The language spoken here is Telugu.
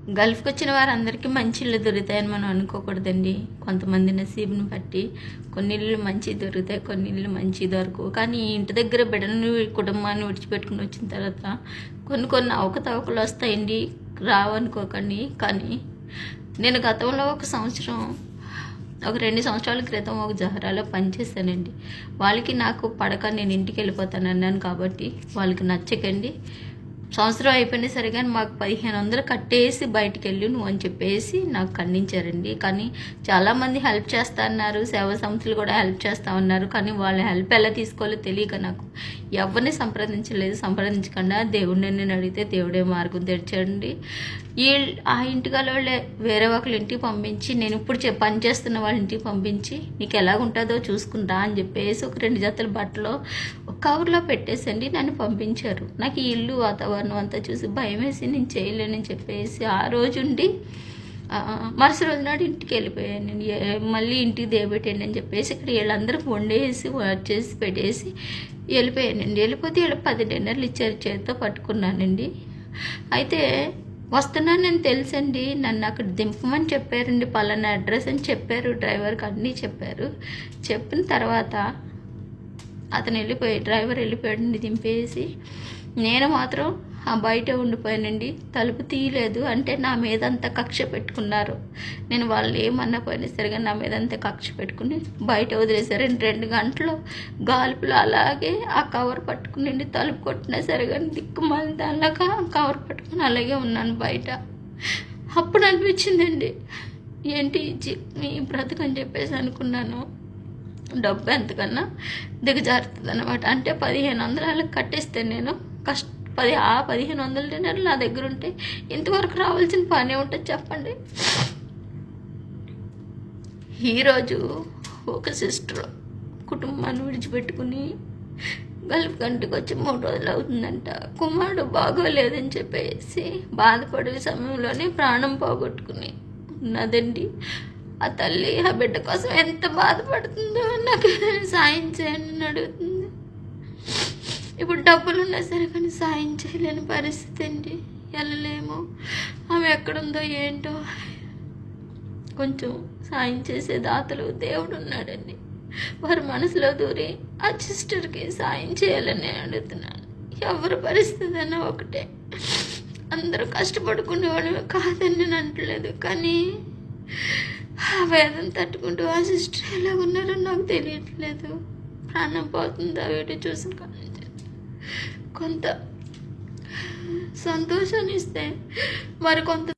గల్ఫ్కి వచ్చిన వారందరికీ మంచి ఇళ్ళు దొరుకుతాయని మనం అనుకోకూడదండి. కొంతమంది నసీబుని బట్టి కొన్ని ఇళ్ళు మంచి దొరుకుతాయి, కొన్ని ఇళ్ళు మంచి దొరకవు. కానీ ఇంటి దగ్గర బిడ్డలను కుటుంబాన్ని విడిచిపెట్టుకుని వచ్చిన తర్వాత కొన్ని అవకతవకలు వస్తాయండి, రావనుకోకండి. కానీ నేను గతంలో ఒక 2 సంవత్సరాల క్రితం ఒక జహరాలో పనిచేశానండి. వాళ్ళకి నాకు పడక నేను ఇంటికి వెళ్ళిపోతాను అన్నాను కాబట్టి వాళ్ళకి నచ్చకండి. సంవత్సరం అయిపోయినా సరే కానీ మాకు 1500 కట్టేసి బయటికి వెళ్ళి నువ్వు అని చెప్పేసి నాకు ఖండించారండి. కానీ చాలామంది హెల్ప్ చేస్తా అన్నారు, సేవా సంస్థలు కూడా హెల్ప్ చేస్తా ఉన్నారు. కానీ వాళ్ళ హెల్ప్ ఎలా తీసుకోవాలో తెలియక నాకు ఎవరిని సంప్రదించకుండా దేవుడిని నేను అడిగితే దేవుడే మార్గం తెరిచాడండి. ఆ ఇంటికాల వాళ్ళే వేరే ఒకళ్ళ ఇంటికి పంపించి, నేను ఇప్పుడు పని చేస్తున్న వాళ్ళ ఇంటికి పంపించి నీకు ఎలాగుంటుందో చూసుకుంటా అని చెప్పేసి ఒక 2 జతల బట్టలు ఒక కవర్లో పెట్టేసండి నన్ను పంపించారు. నాకు ఈ ఇల్లు వాతావరణం అంతా చూసి భయం వేసి నేను చేయలేనని చెప్పేసి ఆ రోజుండి మరుసటి రోజు నాడు ఇంటికి వెళ్ళిపోయాను. మళ్ళీ ఇంటికి దేబెట్టండి అని చెప్పేసి ఇక్కడ వీళ్ళందరికీ వండేసి వచ్చేసి పెట్టేసి వెళ్ళిపోయానండి. వెళ్ళిపోతే వీళ్ళు 10 డిన్నర్లు ఇచ్చారు, చేతితో పట్టుకున్నానండి. అయితే వస్తున్నానని తెలుసండి, నన్ను అక్కడ దింపమని చెప్పారండి, పలానా అడ్రస్ అని చెప్పారు, డ్రైవర్కి అన్నీ చెప్పారు. చెప్పిన తర్వాత అతను డ్రైవర్ వెళ్ళిపోయాడండి దింపేసి. నేను మాత్రం బయట ఉండిపోయానండి, తలుపు తీయలేదు. అంటే నా మీద అంత కక్ష పెట్టుకున్నారు. నేను వాళ్ళు ఏమన్నా పోయినా సరిగా నా మీద అంత కక్ష పెట్టుకుని బయట వదిలేసారండి. 2 గంటలు గాల్పులు అలాగే ఆ కవర్ పట్టుకుని తలుపు కొట్టినా సరే కానీ దిక్కుమాలి దానిలాగా కవర్ పట్టుకుని అలాగే ఉన్నాను బయట. అప్పుడు అనిపించిందండి, ఏంటి మీ బ్రతుకని చెప్పేసి అనుకున్నాను. డబ్బు ఎంతకన్నా దిగజారుతుంది అనమాట. అంటే 1500 కట్టేస్తే నేను 1500 డిన్నర్లు నా దగ్గర ఉంటే ఇంతవరకు రావాల్సిన పనే ఉంటుంది చెప్పండి. ఈరోజు ఒక సిస్టర్ కుటుంబాన్ని విడిచిపెట్టుకుని గల్ఫ్ కంటికి వచ్చి 3 రోజులు అవుతుందంట. కుమారుడు బాగోలేదని చెప్పేసి బాధపడే సమయంలోనే ప్రాణం పోగొట్టుకుని ఉన్నదండి. ఆ తల్లి ఆ బిడ్డ కోసం ఎంత బాధపడుతుందో నాకు సాయం చేయండి అడుగుతుంది. ఇప్పుడు డబ్బులు ఉన్నా సరే కానీ సాయం చేయలేని పరిస్థితి అండి, వెళ్ళలేము. ఆమె ఎక్కడుందో ఏంటో, కొంచెం సాయం చేసే దాతలు దేవుడు ఉన్నాడండి. వారి మనసులో దూరి ఆ సిస్టర్కి సాయం చేయాలని అడుగుతున్నాను. ఎవరి పరిస్థితి అన్నా ఒకటే, అందరూ కష్టపడుకునే వాళ్ళు కాదని నేను అంటలేదు. కానీ ఆ వేదన తట్టుకుంటూ ఆ సిస్టర్ ఎలా ఉన్నారో నాకు తెలియట్లేదు. ప్రాణం పోతుందా వీడియో చూసిన కానీ కొంత సంతోషాన్ని ఇస్తే మరి కొంత